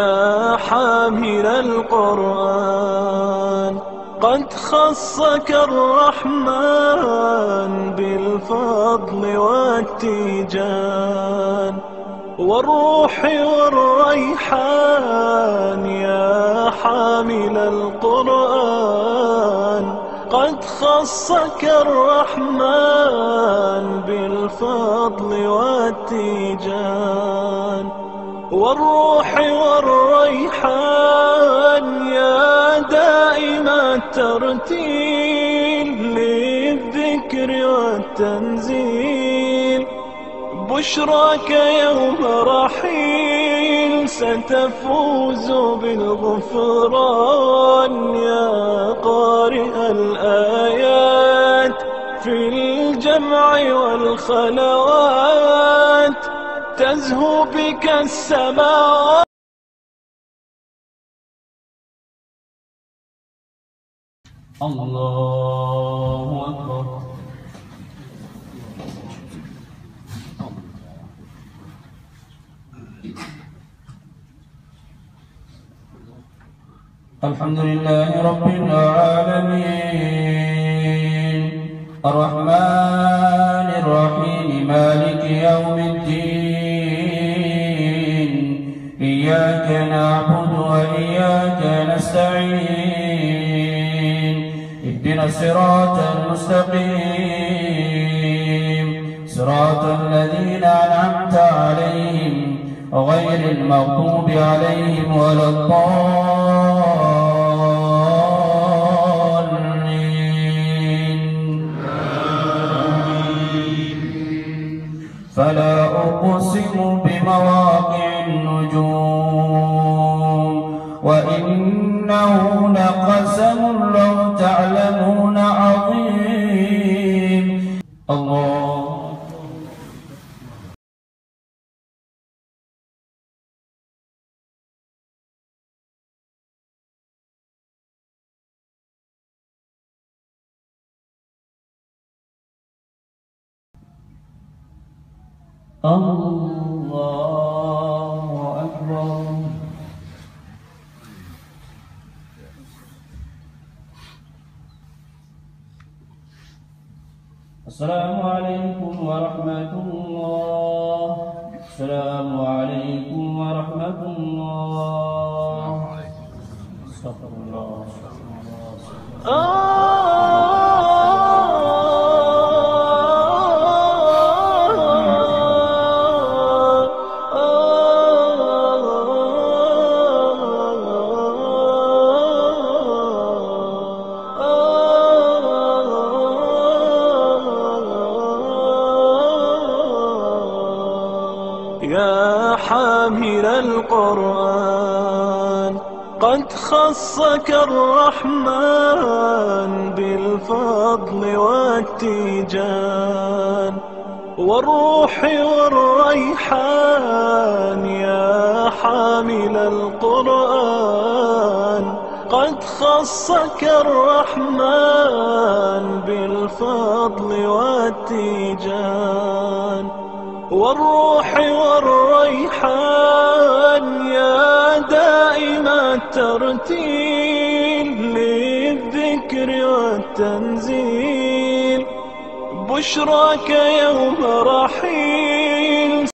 يا حامل القرآن قد خصك الرحمن بالفضل والتيجان والروح والريحان. يا حامل القرآن قد خصك الرحمن بالفضل والتيجان والروح والريحان. يا دائم الترتيل للذكر والتنزيل بشراك يوم رحيل ستفوز بالغفران. يا قارئ الآيات في الجمع والخلوات تزهو بك السماوات. الله أكبر. الحمد لله رب العالمين الرحمن الرحيم مالك يوم الدين إياك نعبد وإياك نستعين اهدنا الصراط المستقيم صراط الذين أنعمت عليهم غير المغضوب عليهم ولا الضالين. فلا أقسم بمواقع النجوم وإنه لقسم لو تعلمون عظيم. الله الله أكبر. السلام عليكم ورحمة الله. السلام عليكم ورحمة الله. استغفر الله. يا حامل القرآن قد خصك الرحمن بالفضل والتيجان والروح والريحان. يا حامل القرآن قد خصك الرحمن بالفضل والتيجان والروح والريحان. يا دائم الترتيل للذكر والتنزيل بشراك يوم رحيل